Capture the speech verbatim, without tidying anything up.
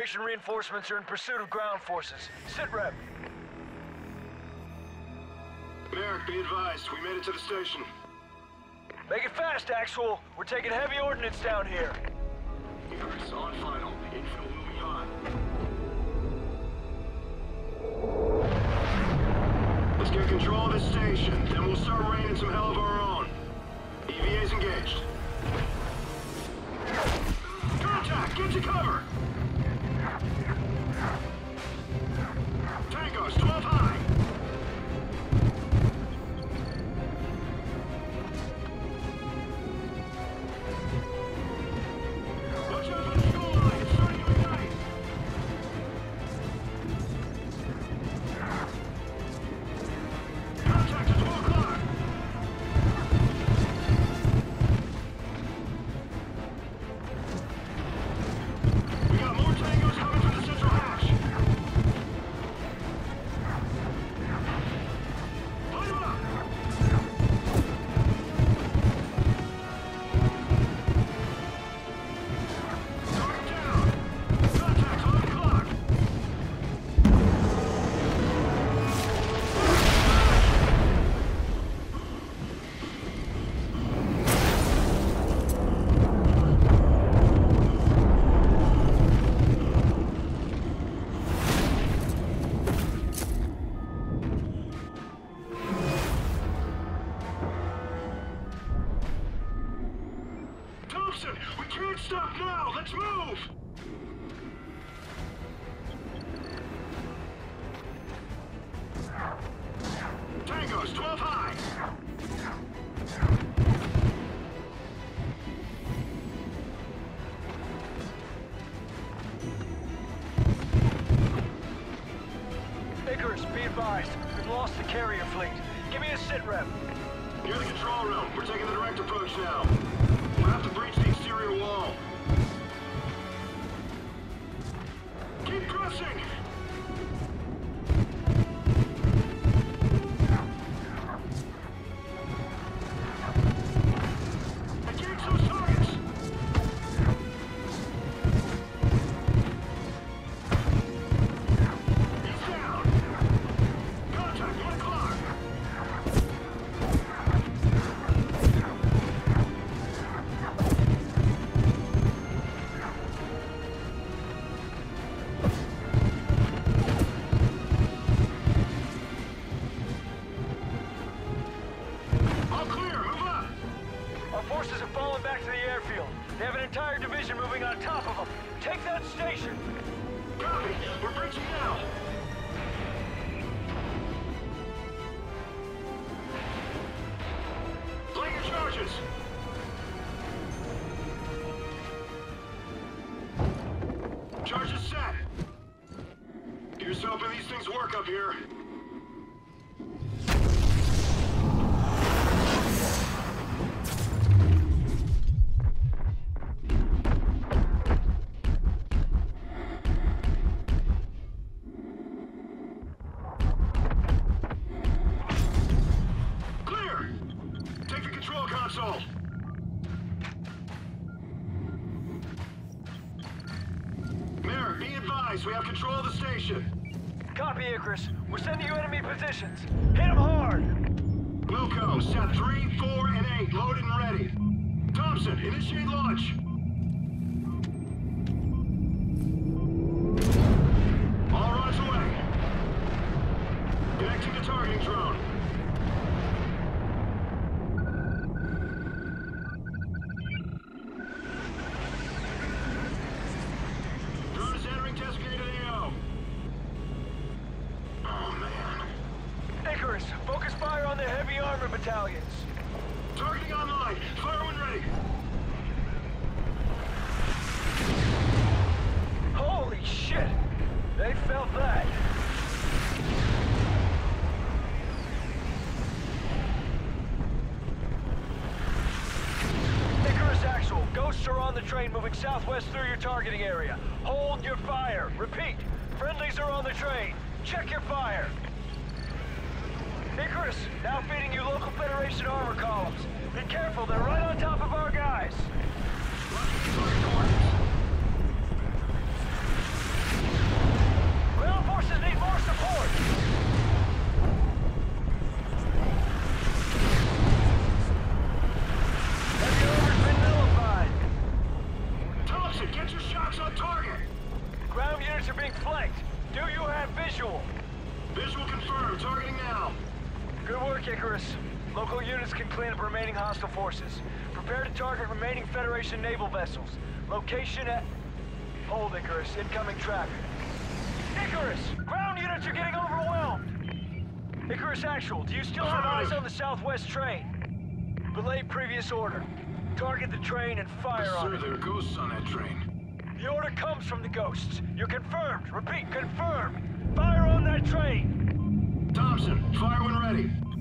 Federation reinforcements are in pursuit of ground forces. Sit rep. Merrick, be advised. We made it to the station. Make it fast, Actual. We're taking heavy ordnance down here. Icarus, on final. Infill moving on. Let's get control of this station, then we'll start raining some hell of our own. E V A's engaged. Contact! Get to cover! Tangos, twelve high! Watch out for the fuel line! It's starting to ignite! Contact at twelve o'clock! We got more tangos coming from the central hatch! Light 'em up! Target down! Contact twelve o'clock! Thompson, we can't stop now! Let's move! Tangos, twelve high! Icarus, be advised. We've lost the carrier fleet. Give me a sit rep. Near the control room. We're taking the direct approach now. We'll have to breach the exterior wall. Keep pressing! Engage those targets! He's down! Contact, one o'clock! All clear, move up! Our forces have fallen back to the airfield. They have an entire division moving on top of them. Take that station! Copy, we're breaching now! Play your charges! Charges set! Here's hoping these things work up here. Clear! Take the control console! Merrick, be advised, we have control of the station. Copy, Icarus. We're sending you enemy positions. Hit them hard! Wilco, set three, four, and eight, loaded and ready. Thompson, initiate launch. All runs away. Connecting to targeting drone. Drone is entering designated A O. Oh, man. Icarus, focus fire on their heavy armor battalions. Targeting online. Fire when ready. Holy shit! They felt that. Icarus Actual, ghosts are on the train moving southwest through your targeting area. Hold your fire. Repeat, friendlies are on the train. Check your fire. Icarus, now feeding you local Federation armor columns. Be careful, they're right on top of our guys. support! Heavy over's been nullified. Thompson, get your shots on target! Ground units are being flanked. Do you have visual? Visual confirmed. Targeting now. Good work, Icarus. Local units can clean up remaining hostile forces. Prepare to target remaining Federation naval vessels. Location at... Hold, Icarus. Incoming traffic. Icarus! Ground units are getting overwhelmed! Icarus Actual, do you still have eyes on the southwest train? Relay previous order. Target the train and fire Sir, on it. there are ghosts on that train. The order comes from the ghosts. You're confirmed. Repeat, confirmed. Fire on that train! Thompson, fire when ready.